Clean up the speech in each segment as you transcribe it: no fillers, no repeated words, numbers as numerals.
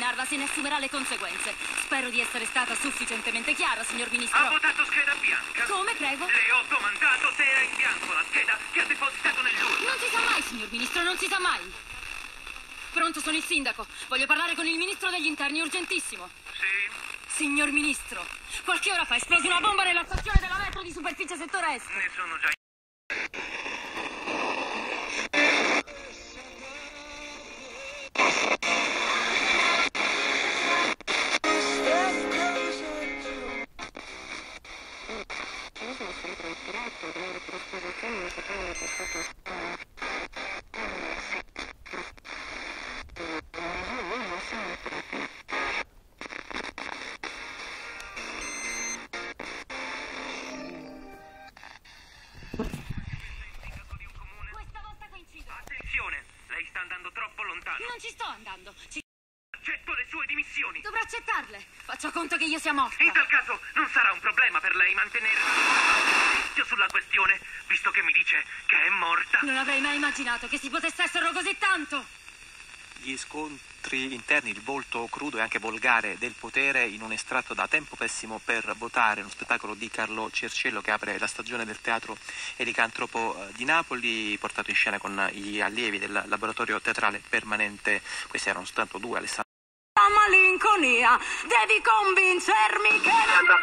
eliminarla se ne assumerà le conseguenze. Spero di essere stata sufficientemente chiara, signor Ministro. Ha votato scheda bianca. Come, prego? Le ho domandato se era in bianco la scheda che ha depositato nell'urna. Non si sa mai, signor Ministro, non si sa mai. Pronto, sono il sindaco. Voglio parlare con il Ministro degli Interni, urgentissimo. Sì? Signor Ministro, qualche ora fa è esplosa una bomba nella stazione della metro di superficie settore est. Ne sono già... Attenzione, lei sta andando troppo lontano. Non ci sto andando. Accetto le sue dimissioni. Dovrà accettarle. Faccia conto che io sia morta. In tal caso non sarà un problema per lei mantenere silenzio sulla questione, visto che mi dice che è morta. Non avrei mai immaginato che si potessero così tanto. Gli scontri interni, il volto crudo e anche volgare del potere in un estratto da Tempo Pessimo per votare, uno spettacolo di Carlo Cerciello che apre la stagione del teatro Elicantropo di Napoli, portato in scena con gli allievi del laboratorio teatrale permanente. Questi erano soltanto due, Alessandro. La malinconia, devi convincermi che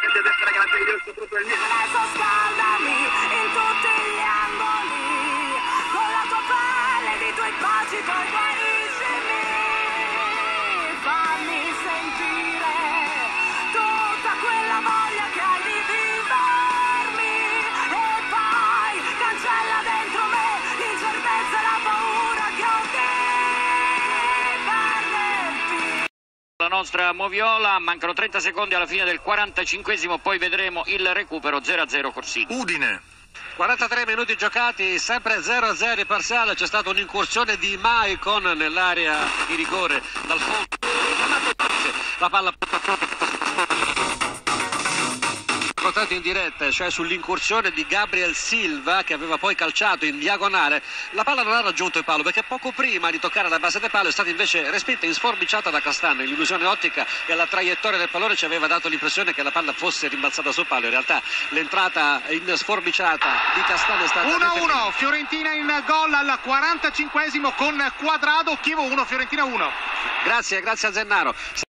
adesso scaldami in tutti gli angoli, con la tua pelle di tuoi baci, poi guariscimi, fammi sentire tutta quella voglia che hai di vivermi, e poi cancella dentro me l'incertezza e la paura che ho di perderti. La nostra Moviola, mancano 30 secondi alla fine del 45esimo, poi vedremo il recupero. 0-0 Corsini. Udine. 43 minuti giocati, sempre 0-0 parziale, c'è stata un'incursione di Maicon nell'area di rigore dal fondo, la palla portato in diretta, cioè sull'incursione di Gabriel Silva che aveva poi calciato in diagonale. La palla non ha raggiunto il palo perché poco prima di toccare la base del palo è stata invece respinta in sforbiciata da Castano. L'illusione ottica e la traiettoria del pallone ci aveva dato l'impressione che la palla fosse rimbalzata sul palo, in realtà l'entrata in sforbiciata di Castano è stata 1-1, Fiorentina in gol al 45esimo con Quadrado, Chievo 1, Fiorentina 1. Grazie a Zennaro.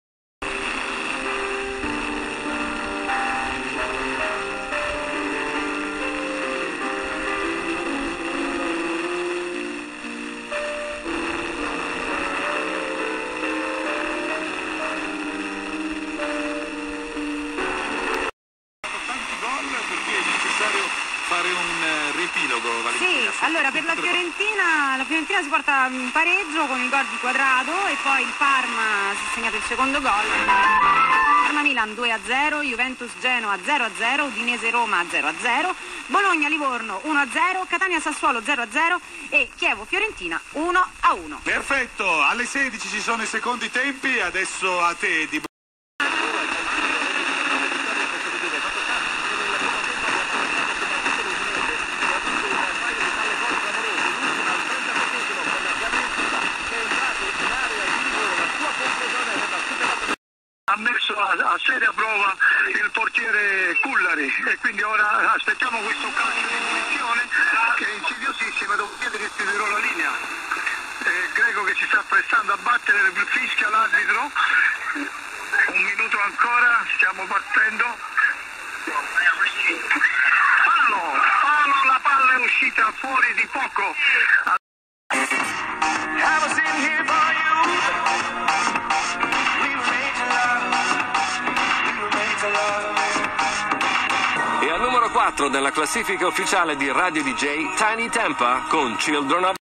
Fare un riepilogo, Valentina. Sì, allora per la Fiorentina si porta in pareggio con il gol di Quadrado e poi il Parma si è segnato il secondo gol. Parma-Milan 2-0, Juventus-Genoa 0-0, Udinese-Roma 0-0, Bologna-Livorno 1-0, Catania-Sassuolo 0-0 e Chievo-Fiorentina 1-1. Perfetto, alle 16 ci sono i secondi tempi, adesso a te di... Ha messo a seria prova il portiere Cullari e quindi ora aspettiamo questo calcio di punizione che è insidiosissimo, dopodiché restituirò la linea. Greco che si sta apprestando a battere, fischia l'arbitro, un minuto ancora, stiamo partendo. Fallo, la palla è uscita fuori di poco. E al numero 4 della classifica ufficiale di Radio DJ, Tiny Tampa con Children of